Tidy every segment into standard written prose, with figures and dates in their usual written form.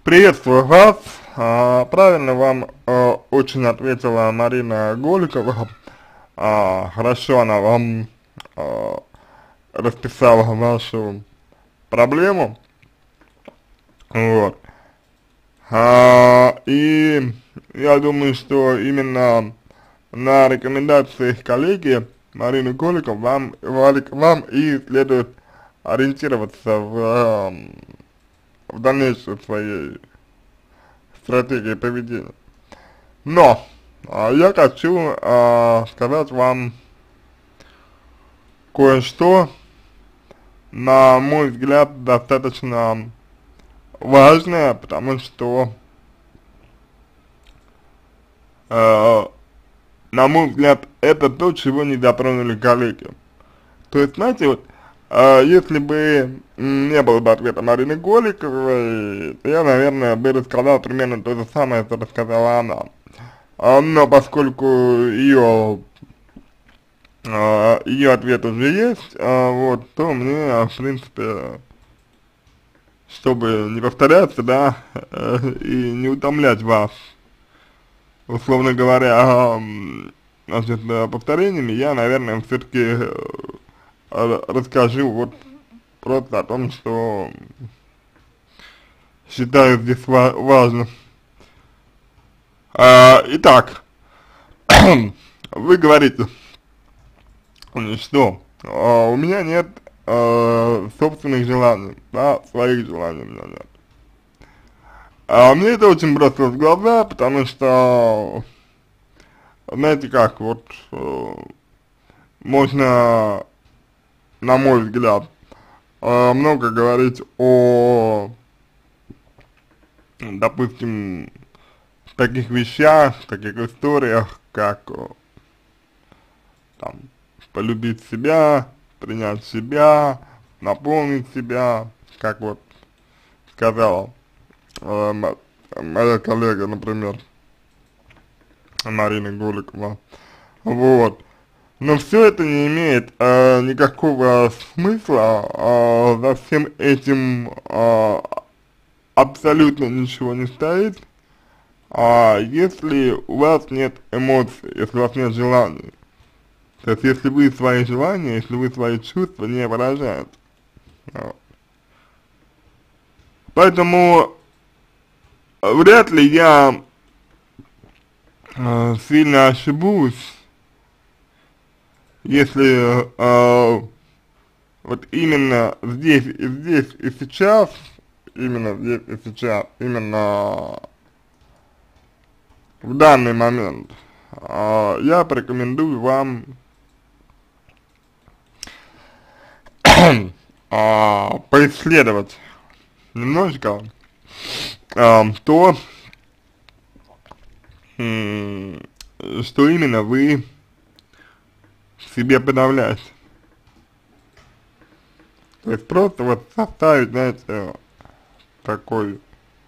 Приветствую вас. Правильно вам очень ответила Марина Голикова. Хорошо она вам а, расписала вашу проблему. Вот. И я думаю, что именно на рекомендации коллеги Марины Голиковой вам и следует ориентироваться в дальнейшей своей стратегии поведения. Но я хочу сказать вам кое-что, на мой взгляд, достаточно важное, потому что, на мой взгляд, это то, чего не затронули коллеги. То есть, знаете, вот, если бы не было бы ответа Марины Голиковой, то я, наверное, бы рассказал примерно то же самое, что рассказала она. Но поскольку ее ответ уже есть, вот, то мне, в принципе, чтобы не повторяться, да, и не утомлять вас, условно говоря, значит, повторениями, я, наверное, все-таки расскажу вот просто о том, что считаю здесь важным. Итак, вы говорите, что у меня нет собственных желаний, да, своих желаний у меня нет. Мне это очень бросилось в глаза, потому что, знаете как, вот, можно, на мой взгляд, много говорить о, допустим, таких вещах, таких историях, как, там, полюбить себя, принять себя, наполнить себя, как вот сказала моя коллега, например, Марина Голикова. Вот. Но все это не имеет никакого смысла, за всем этим абсолютно ничего не стоит, если у вас нет эмоций, если у вас нет желаний. То есть, если вы свои желания, если вы свои чувства не выражаете. Вот. Поэтому вряд ли я сильно ошибусь, если вот именно здесь и сейчас, именно в данный момент, я порекомендую вам поисследовать немножечко то, что именно вы в себе подавляете. То есть просто вот составить, знаете, такой,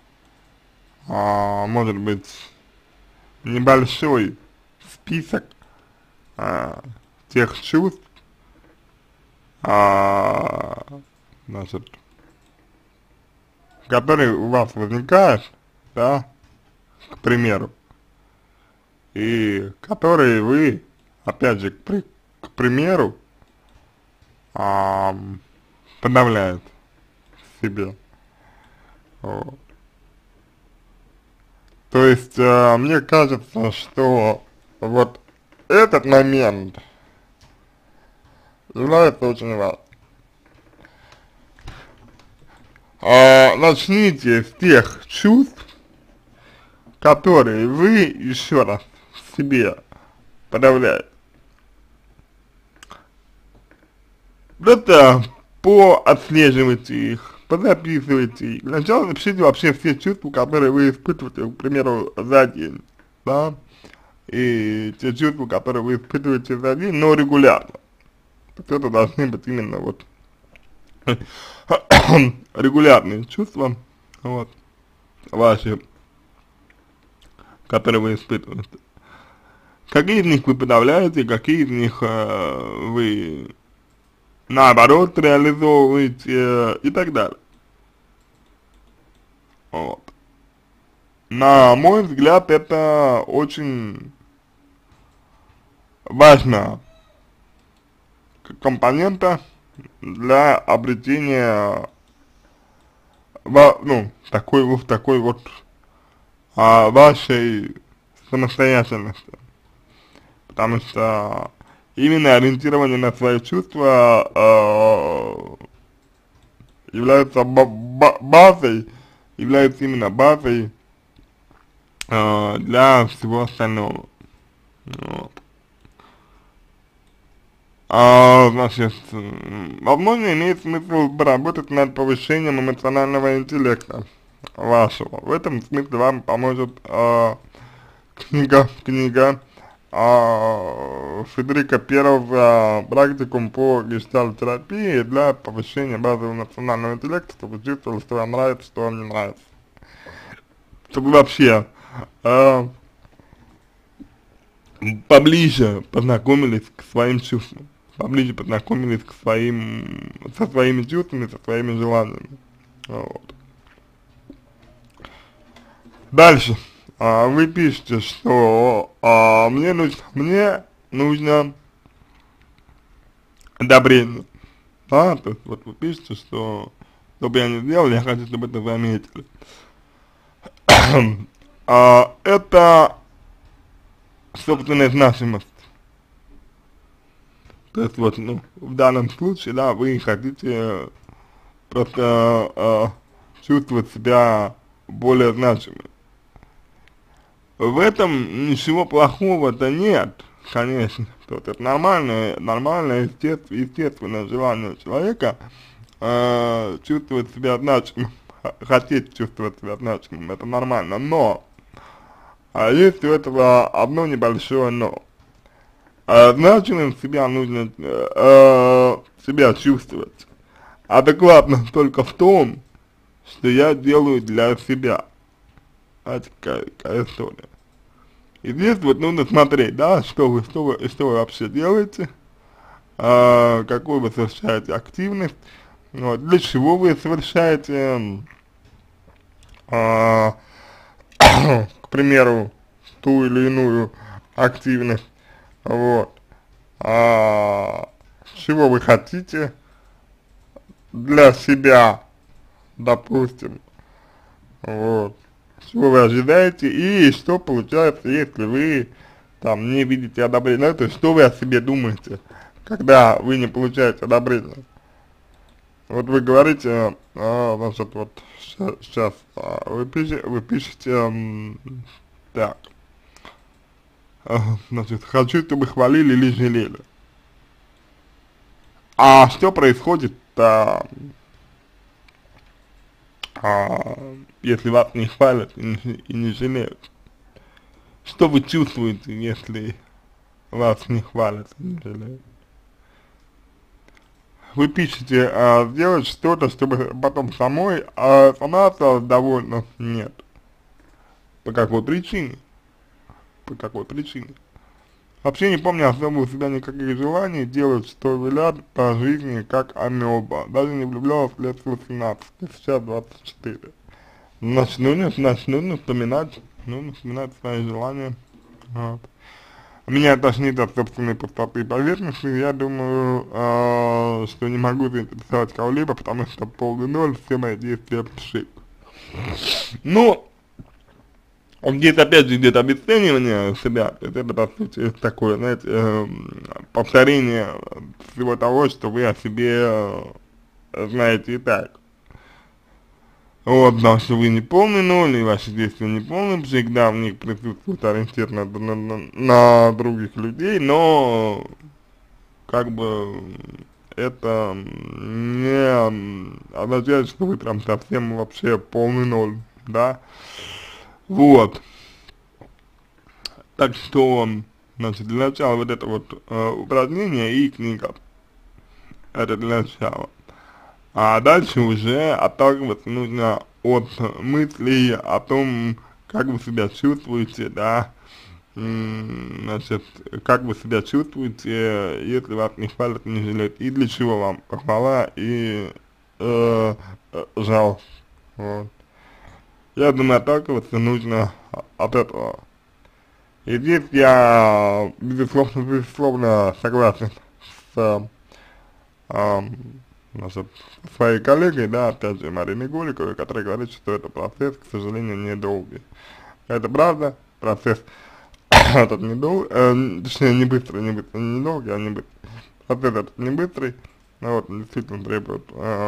может быть, небольшой список тех чувств, значит, которые у вас возникают, да, к примеру, и которые вы, опять же, к примеру, подавляет в себе. Вот. То есть, мне кажется, что вот этот момент является очень важным. Начните с тех чувств, которые вы, еще раз, в себе подавляете. Просто поотслеживайте их, позаписывайте их. Сначала напишите вообще все чувства, которые вы испытываете, к примеру, за день, да, и те чувства, которые вы испытываете за день, но регулярно. Это должны быть именно вот регулярные чувства, вот, ваши, которые вы испытываете. Какие из них вы подавляете, какие из них вы наоборот реализовываете и так далее. Вот. На мой взгляд, это очень важная компонента для обретения, ну, такой вот вашей самостоятельности. Потому что именно ориентирование на свои чувства является базой, является именно базой для всего остального. Вот. Значит, возможно, имеет смысл поработать над повышением эмоционального интеллекта вашего. В этом смысле вам поможет книга Фредерика Перлза «Практикум по гештальт-терапии для повышения базового эмоционального интеллекта, чтобы чувствовали, что вам нравится, что вам не нравится». Чтобы вообще поближе познакомились к своим чувствам, поближе познакомились со своими чувствами, со своими желаниями. Вот. Дальше. Вы пишете, что мне нужно одобрение. Да, то есть вот вы пишете, что бы я не сделал, я хочу, чтобы это заметили. Это собственная значимость. То есть вот, ну, в данном случае, да, вы хотите просто чувствовать себя более значимым. В этом ничего плохого-то нет, конечно. То есть это нормальное естественное желание человека чувствовать себя значимым, хотеть чувствовать себя значимым, это нормально, но есть у этого одно небольшое но. Значимым себя нужно себя чувствовать адекватно только в том, что я делаю для себя. Знаете, какая история. И здесь вот нужно смотреть, да, что вы вообще делаете, какую вы совершаете активность, вот, для чего вы совершаете, к примеру, ту или иную активность, вот, чего вы хотите для себя, допустим, вот, чего вы ожидаете и что получается, если вы там не видите одобрения, то есть что вы о себе думаете, когда вы не получаете одобрения. Вот вы говорите, значит, вот сейчас вы пишете, так, значит, хочу, чтобы хвалили или жалели. А что происходит, если вас не хвалят и не жалеют? Что вы чувствуете, если вас не хвалят и не жалеют? Вы пишете, сделать что-то, чтобы потом сама осталась довольна? Нет. По какой причине? По какой причине? Вообще не помню особо у себя никаких желаний делать, что велят по жизни, как амеба. Даже не влюблялась лет с 18, сейчас 24. Значит, нужно вспоминать свои желания. Вот. Меня тошнит от собственной пустоты и поверхности, я думаю, что не могу заинтересовать кого-либо, потому что полный ноль, все мои действия пшик. Ну, здесь опять же идет обесценивание себя, то есть это по сути такое, знаете, повторение всего того, что вы о себе знаете и так. Вот, потому что вы не полный ноль, и ваши действия не полный, всегда в них присутствует ориентир на других людей, но как бы это не означает, что вы прям совсем вообще полный ноль, да. Вот. Так что, значит, для начала вот это вот упражнение и книга. Это для начала. А дальше уже отталкиваться нужно от мыслей о том, как вы себя чувствуете, да, значит, как вы себя чувствуете, если вас не хвалят, не жалеют, и для чего вам похвала и жалость, вот. я думаю, отталкиваться нужно от этого. И здесь я, безусловно согласен с, ам, значит, своей коллегой, да, опять же, Мариной Голиковой, которая говорит, что это процесс, к сожалению, недолгий. Это правда, процесс этот точнее, не быстрый, не долгий, а не быстрый. Процесс этот не быстрый, но вот, действительно требует,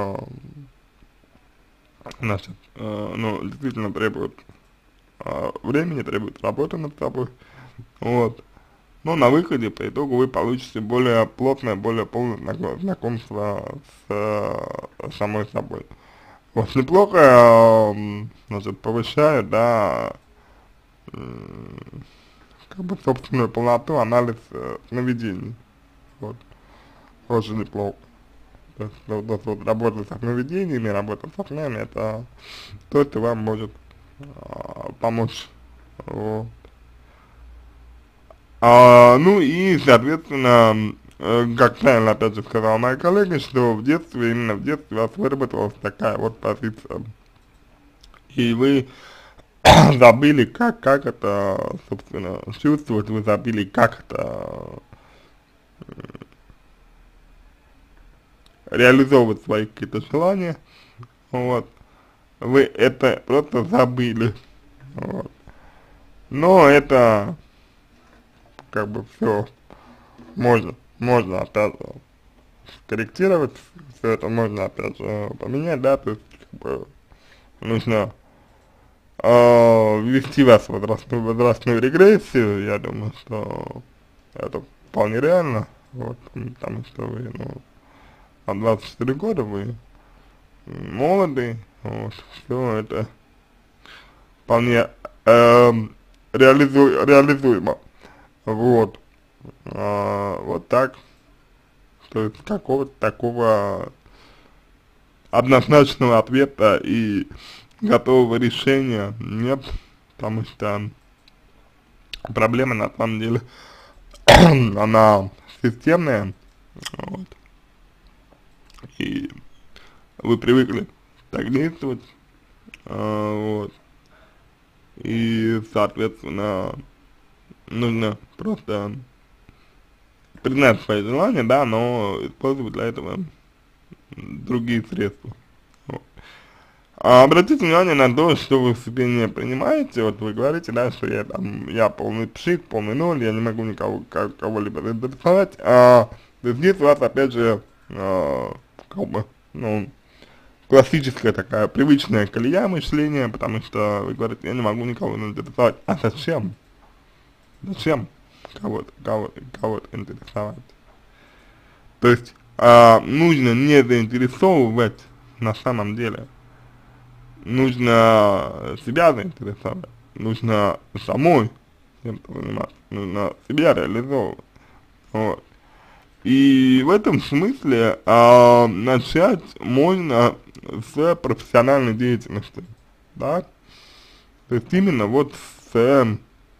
значит, ну, действительно требует времени, требует работы над собой, вот. Но на выходе, по итогу, вы получите более плотное, более полное знакомство с самой собой. Вот, неплохо, значит, повышает, да, как бы собственную полноту, анализ сновидений, вот, очень неплохо. То есть, вот работа со сновидениями, работа со снями, это то, что вам может помочь, вот. Ну и, соответственно, как правильно опять же сказала моя коллега, что в детстве, именно в детстве у вас выработалась такая вот позиция. И вы забыли, как это, собственно, чувствовать, вы забыли, как это реализовывать свои какие-то желания, вот. Вы это просто забыли, вот. Но это, как бы, все можно опять же корректировать, все это можно опять же поменять, да, то есть, как бы, нужно ввести вас в возрастную регрессию, я думаю, что это вполне реально, вот, потому что вы, ну, на 24 года вы молоды, вот, все это вполне реализуемо, вот, вот так, то есть какого-то такого однозначного ответа и готового решения нет, потому что проблема на самом деле она системная, вот, и вы привыкли так действовать, вот, и, соответственно, нужно просто признать свои желания, да, но использовать для этого другие средства. Вот. Обратите внимание на то, что вы в себе не принимаете, вот вы говорите, да, что я полный пшик, полный ноль, я не могу никого, кого-либо заинтересовать, то здесь у вас, опять же, как бы, ну, классическая такая привычная колея мышления, потому что вы говорите, я не могу никого заинтересовать, а зачем? Зачем кого-то интересовать? То есть, нужно не заинтересовывать на самом деле, нужно себя заинтересовать, нужно самой чем-то заниматься, нужно себя реализовывать, вот. И в этом смысле начать можно с профессиональной деятельности, да, то есть именно вот с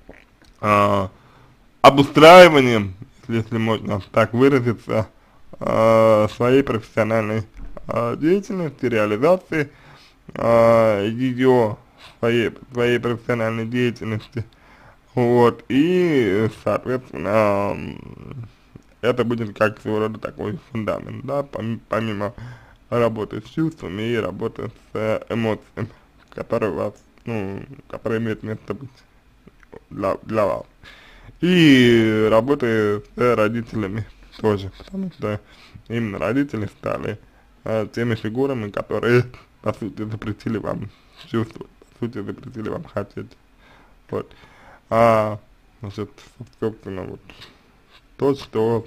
обустраиванием, если можно так выразиться, своей профессиональной деятельности, реализации ее, своей профессиональной деятельности, вот, и, соответственно, это будет как своего рода такой фундамент, да, помимо работы с чувствами и работы с эмоциями, которые у вас, ну, которые имеют место быть для вас. И работы с родителями тоже, потому что именно родители стали теми фигурами, которые, по сути, запретили вам чувствовать, по сути, запретили вам хотеть. Вот. Значит, собственно, вот то, что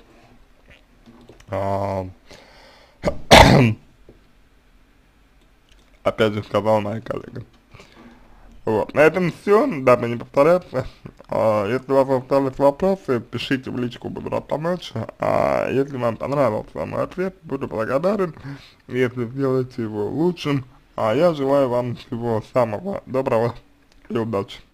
опять же сказала моя коллега. Вот, на этом все, дабы не повторяться. Если у вас остались вопросы, пишите в личку, буду рад помочь. Если вам понравился мой ответ, буду благодарен, если сделаете его лучшим. Я желаю вам всего самого доброго и удачи.